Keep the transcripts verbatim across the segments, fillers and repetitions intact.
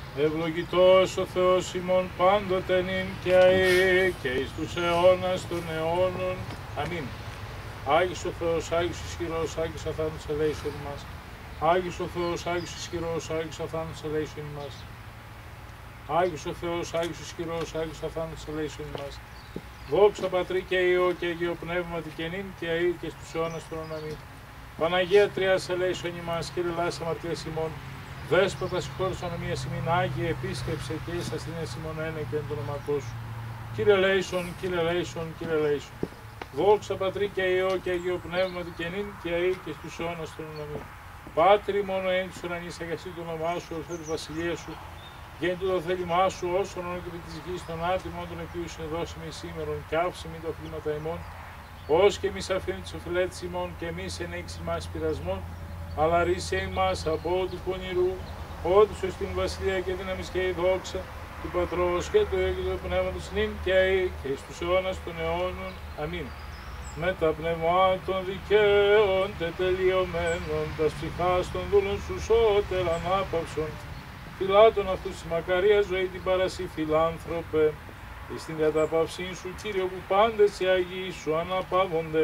Ευλογητός ο Θεός ημών πάντοτε νυν και αεί και εις τους αιώνας των αιώνων. Αμήν. Άγιος ο Θεός, Άγιος ισχυρός, Άγιος αθάνατος ελέησον ημάς. Άγιος ο Θεός, Άγιος ισχυρός, Άγιος αθάνατος ελέησον ημάς. Άγιος ο Θεός, Άγιος ισχυρός, Άγιος αθάνατος ελέησον ημάς. Δόξα Πατρί και Υιό και Αγίο Πνεύματι και νυν και αεί και στους αιώνας των αιώνων. Αμήν. Παναγία Τριάς ελέησον ημάς, Κύριε λάσα αμαρτίας ημών. Δέσποτα συγχώρεσον ανομίας ημίν, Άγιε επίσκεψε και εις ασθενές ημών ένα και εν το ονόματό σου. Κύριε ελέησον, Κύριε ελέησον, Κύριε ελέησον. Δόξα Πατρί και Υιό και Αγίο Πνεύματι και νυν και αεί και στους αιώνας των αιώνων. Πάτρι μόνο εν της ουρανής, αγιαστεί το όνομά σου, ορθέ της βασιλείας σου. Γέννητο το θέλημά σου, όσον όνο και της γης των άτιμων των οποίους σε δώσιμη σήμερον, και άφησε μην τα οφείλματα ημών, ως και εμείς αφήνει τις οφειλέτες ημών, και εμείς ενέξι μας πειρασμών, αλλά ρίσε ημάς από του πονηρού, ότι σου στην βασιλεία και δύναμις και η δόξα του Πατρός και του Υιού και του Πνεύματος νυν και αεί και εις τους αιώνας των αιώνων. Αμήν. Με τα πνευμάτων δικαίων τετελειωμένων, τας ψυχάς των δούλων σου σώτερ ανάπαυσον, φυλάτων αυτούς της μακαρίας ζωή την παρασύ φιλάνθρωπε, εις την καταπαυσή σου, Κύριε, που πάντες οι Αγίοι σου αναπαύονται,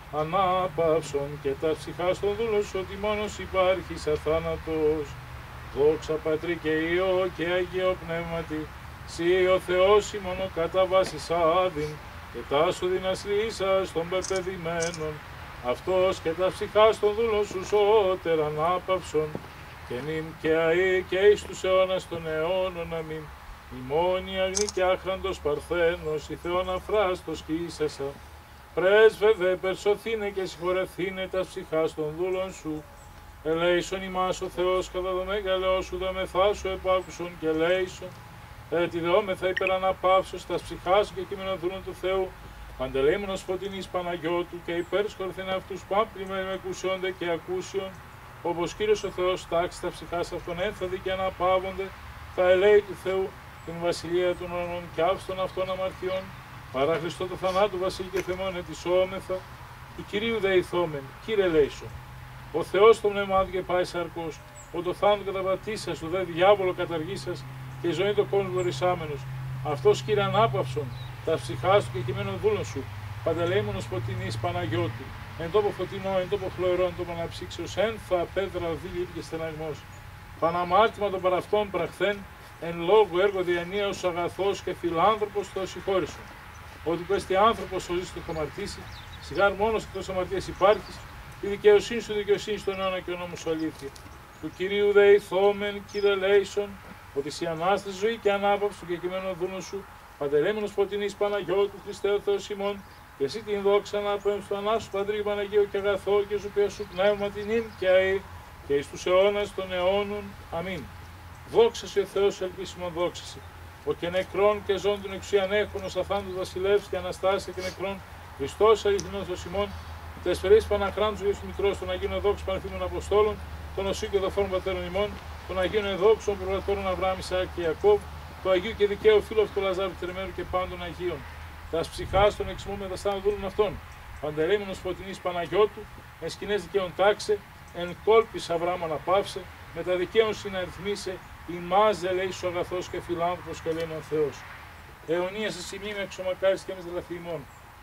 ανάπαυσον και τα ψυχάς των δούλων σου, ότι μόνος υπάρχεις αθάνατος. Δόξα Πατρί και Υιό και Αγίο Πνεύματι, Συ ο Θεός ημών ο κατά βάσης άδειν, και τάσου δυνασλήσας των πεπαιδημένων, αυτός και τα ψυχάς των δούλων σου σώτερ ανάπαυσον, και νυν και αεί και εις τους αιώνας των αιώνων. Αμήν. Ημών η αγνή και άχραντος παρθένος, η Θεόν αφράστος και ίσασα, πρέσβευε, περσωθήνε και συγχωρεθήνε τα ψυχάς των δούλων σου. Ελέησον ημάς ο Θεός κατά το μέγαλό σου, δομεθά σου επάκουσον και ελέησον. Έτσι δόμεθα υπεραναπαύσεως τα ψυχάς σου και κείμενο δούλων του Θεού, παντελεήμονος φωτεινής Παναγιώτου και υπέρσκορθεν αυτούς πάμπλημεν με κουσιόνται και ακούσιον, όπως Κύριος ο Θεός τάξει τα ψυχάς αυτών ένθαδη και αναπαύονται, τα ελέη του Θεού, την βασιλεία των ουρανών και άφστον αυτών αμαρτιών, παρά Χριστό το θανάτου βασίλη και θεμόν ετισόμεθα, του Κυρίου δεηθόμεν, Κύριε ελέησον. Ο Θεός το πνεύμα του και πάει σαρκός, ο το θάνατο καταπατήσας, ο δε διάβολο καταργήσας και η ζωή το κόσμο βορισάμενος. Αυτός, Κύριε, ανάπαυσον τα ψυχάς του και κειμένων δούλων σου, παντελεήμονος φωτεινής Παναγιώτου, εν τόπο φωτεινό, εν τόπο φλοερό, εν τόπο αναψύξεως, ένθα πέδρα δίλη και στεναγμός. Παναμάρτημα των παραυτών πραχθέν, εν λόγω έργο διανοίαος αγαθός και φιλάνθρωπος το συγχώρησον. Ότι που έστι άνθρωπος ο ζήτης του χαμαρτήσει, σιγάρ μόνος εκτός αμαρτίας υπάρχεις, η δικαιοσύνη σου δικαιοσύνη στον αιώνα και ο νόμος σου αλήθεια. Του Κυρίου δεηθόμεν, Κύριε ελέησον, ότι σε ανάσταση ζωή και ανάπαυση του κεκτημένου δούλων σου, παντελεήμονος φωτεινής Παναγιώτου, Χριστέ ο Θεός ημών, και εσύ την δόξα να πέμψει του Ανάσου Πατρί Παναγίου και αγαθό και σου ποιό σου πνεύμα την ύν και αεί και εις τους αιώνας των αιώνων. Αμήν. Δόξα σε ο Θεός, ελπίσιμον δόξα σε. Ο και νεκρών και ζών την εξουσίαν έχουν, ως αθάντους βασιλεύς και αναστάσια και νεκρών, Χριστός αληθινός ο ημών, τεσφαιρείς Παναχράντους Ιησούς Μητρός, των Αγίων Εδόξων Πανεφήμων Αποστόλων, των Οσίου και δοφόρων Πατέρων ημών, των Αγίων Εδόξων Προβατόρων Αβραάμ, Ισαάκ και Ιακώβ, του Αγίου και Δικαίου Φίλου αυτού Λαζάρου Τερμένου και πάντων Αγίων. Τα ψυχάς των εξημών με τα στάνα δούλων αυτών, παντελεήμονος φωτεινής Παναγιώτου, εν σκηνές δικαίων τάξε, εν κόλπης Αβραάμ αναπαύσε, με τα δικαίων συναριθμίσε, ημάς δε λέει σου αγαθός και φιλάνθρωπος και λένε ο Θεός. Αιωνία σε σημείο με εξομακάρις και με δελαφημών.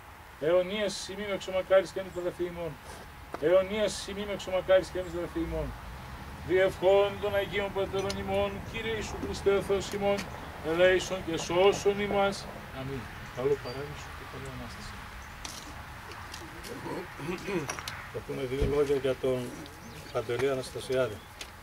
Αιωνία σε σημείο με εξομακάρις και με δελαφημών. Αιωνία σε σημείο με εξομακάρις και με δελαφημών. Διευχών των Αγίων Πατέρων ημών, Κύριε Ιησού Χριστέ ο Θεός ημών, ελέησον και σώσον ημάς. Αμήν. Καλό παράδεισο και καλή Ανάσταση. Θα πούμε δύο λόγια για τον Παντελή Αναστασιάδη.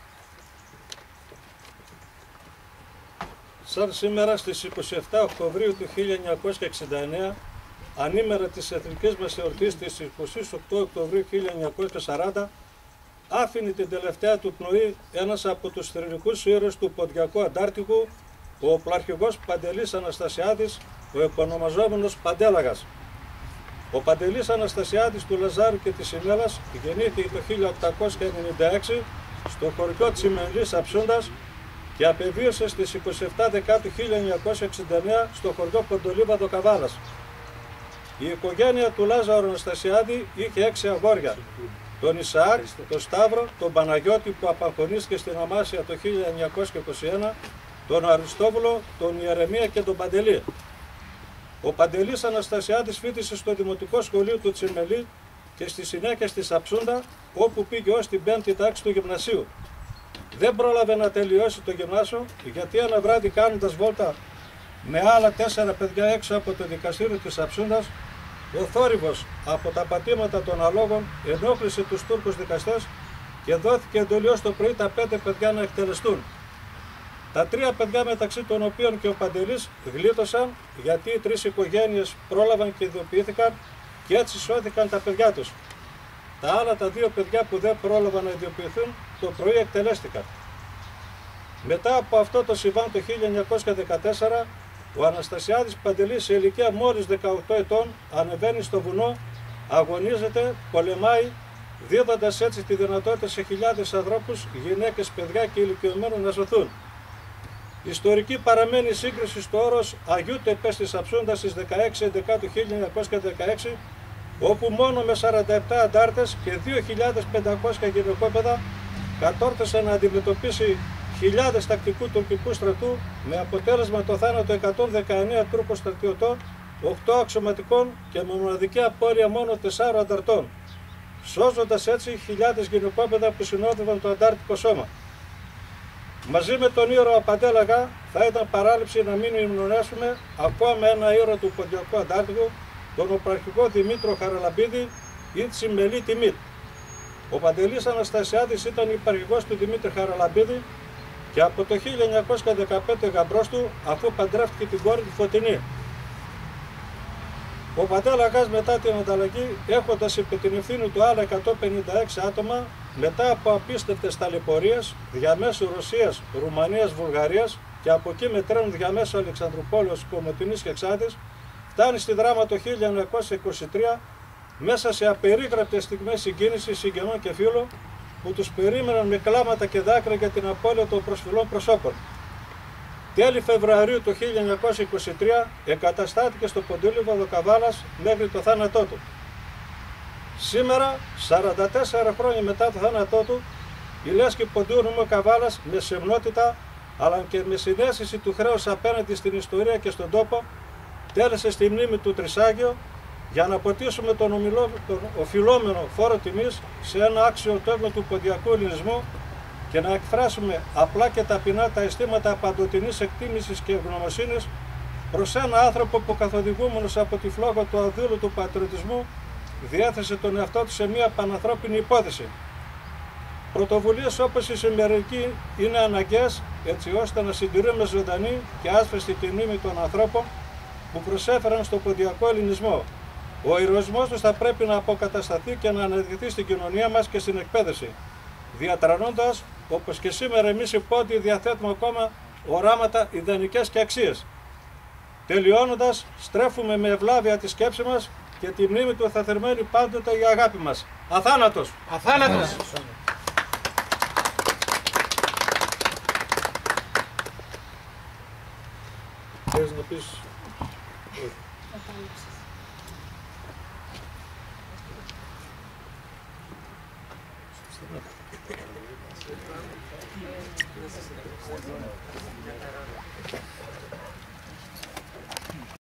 Σαν σήμερα στις είκοσι επτά Οκτωβρίου του χίλια εννιακόσια εξήντα εννέα, ανήμερα της εθνικής μας εορτής της εικοστής ογδόης Οκτωβρίου χίλια εννιακόσια σαράντα, άφηνε την τελευταία του πνοή ένας από τους θρηνικούς ήρωες του Ποντιακού Αντάρτικου, ο οπλαρχηγός Παντελής Αναστασιάδης, ο επωνομαζόμενος Παντέλαγας. Ο Παντελής Αναστασιάδης του Λαζάρου και της Ημέλας γεννήθηκε το χίλια οκτακόσια ενενήντα έξι στο χωριό Τσιμενλής Αψούντας και απεβίωσε στις είκοσι επτά Δεκάτου χίλια εννιακόσια εξήντα εννέα στο χωριό Κοντολίβαδο Καβάλας. Η οικογένεια του Λάζαρου Αναστασιάδη είχε έξι αγόρια, τον Ισαάκ, τον Σταύρο, τον Παναγιώτη που απαγχωνίστηκε στην Αμάσια το χίλια εννιακόσια είκοσι ένα, τον Αριστόβουλο, τον Ιερεμία και τον Παντελή. Ο Παντελής Αναστασιάδης φοιτησε στο Δημοτικό Σχολείο του Τσιμελή και στη συνέχεια στη Σαψούντα, όπου πήγε ως την πέμπτη τάξη του γυμνασίου. Δεν πρόλαβε να τελειώσει το γυμνάσιο, γιατί ένα βράδυ κάνοντας βόλτα με άλλα τέσσερα παιδιά έξω από το δικαστήριο της Σαψούντας, ο θόρυβος από τα πατήματα των αλόγων ενόχλησε τους Τούρκους δικαστές και δόθηκε εντολή ως το πρωί τα πέντε παιδιά να εκτελεστούν. Τα τρία παιδιά, μεταξύ των οποίων και ο Παντελής, γλίτωσαν, γιατί οι τρεις οικογένειες πρόλαβαν και ειδοποιήθηκαν και έτσι σώθηκαν τα παιδιά τους. Τα άλλα τα δύο παιδιά που δεν πρόλαβαν να ειδοποιηθούν το πρωί εκτελέστηκαν. Μετά από αυτό το συμβάν το χίλια εννιακόσια δεκατέσσερα, ο Αναστασιάδης Παντελής σε ηλικία μόλις δεκαοκτώ ετών ανεβαίνει στο βουνό, αγωνίζεται, πολεμάει, δίδοντας έτσι τη δυνατότητα σε χιλιάδες ανθρώπους, γυναίκες, παιδιά και ηλικιωμένους να σωθούν. Ιστορική παραμένει η σύγκριση στο όρος Αγίου Τεπές της Σαψούντας στις δεκαέξι έντεκα του χίλια εννιακόσια δεκαέξι, όπου μόνο με σαράντα επτά αντάρτες και δύο χιλιάδες πεντακόσια γυναικόπαιδα κατόρθωσε να αντιμετωπίσει χιλιάδες τακτικού τουρκικού στρατού, με αποτέλεσμα το θάνατο εκατόν δεκαεννέα Τούρκων στρατιωτών, οκτώ αξιωματικών και με μοναδική απώλεια μόνο τεσσάρων ανταρτών, σώζοντας έτσι χιλιάδες γυναικόπαιδα που συνόδευαν το αντάρτικο σώμα. Μαζί με τον ήρωα Παντέλα Γα θα ήταν παράληψη να μην υμνονέσουμε ακόμα ένα ήρωα του Ποντιακού Αντάρτικου, τον οπραρχικό Δημήτρο Χαραλαμπίδη ή Τσιμελή Τιμίτ. Ο Παντελής Αναστασιάδης ήταν υπαρχηγός του Δημήτρη Χαραλαμπίδη και από το χίλια εννιακόσια δεκαπέντε γαμπρός του, αφού παντρεύτηκε την κόρη του Φωτεινή. Ο Παντέλα Γας, μετά την ανταλλαγή, έχοντας υπό την ευθύνη του άλλα εκατόν πενήντα έξι άτομα, μετά από απίστευτες ταλαιπωρίες διαμέσου Ρωσίας, Ρουμανίας, Βουλγαρίας και από εκεί με τρένο διαμέσου Αλεξανδρουπόλεως, Κομοτηνής και Ξάδης, φτάνει στη Δράμα το χίλια εννιακόσια είκοσι τρία μέσα σε απερίγραπτες στιγμές συγκίνησης συγγενών και φίλων που τους περίμεναν με κλάματα και δάκρυα για την απώλεια των προσφυλών προσώπων. Τέλη Φεβρουαρίου του χίλια εννιακόσια είκοσι τρία εγκαταστάθηκε στο Ποντήλιβαδο Καβάλας μέχρι το θάνατό του. Σήμερα, σαράντα τέσσερα χρόνια μετά το θάνατό του, η λέσχη Ποντίου Νομού Καβάλας με σεμνότητα αλλά και με συναίσθηση του χρέους απέναντι στην ιστορία και στον τόπο τέλεσε στη μνήμη του Τρισάγιο για να ποτίσουμε τον, ομιλό, τον οφειλόμενο φόρο τιμής σε ένα άξιο τόγμα του ποντιακού ελληνισμού και να εκφράσουμε απλά και ταπεινά τα αισθήματα παντοτινής εκτίμησης και ευγνωμοσύνης προς ένα άνθρωπο που, καθοδηγούμενος από τη φλόγα του αδύλου του πατριωτισμού, διέθεσε τον εαυτό του σε μια πανανθρώπινη υπόθεση. Πρωτοβουλίες όπως η σημερινή είναι αναγκαίες, έτσι ώστε να συντηρούμε ζωντανή και άσφαιστη τη μνήμη των ανθρώπων που προσέφεραν στον ποντιακό ελληνισμό. Ο ηρωισμός τους θα πρέπει να αποκατασταθεί και να αναδειχθεί στην κοινωνία μας και στην εκπαίδευση, διατρανώντας, όπως και σήμερα εμείς οι πόντιοι διαθέτουμε ακόμα οράματα, ιδανικές και αξίες. Τελειώνοντας, στρέφουμε με ευλάβεια τη σκέψη μας και τη μνήμη του θα θερμαίνει πάντοτε η αγάπη μας. Αθάνατος! Αθάνατος! Θες να πεις...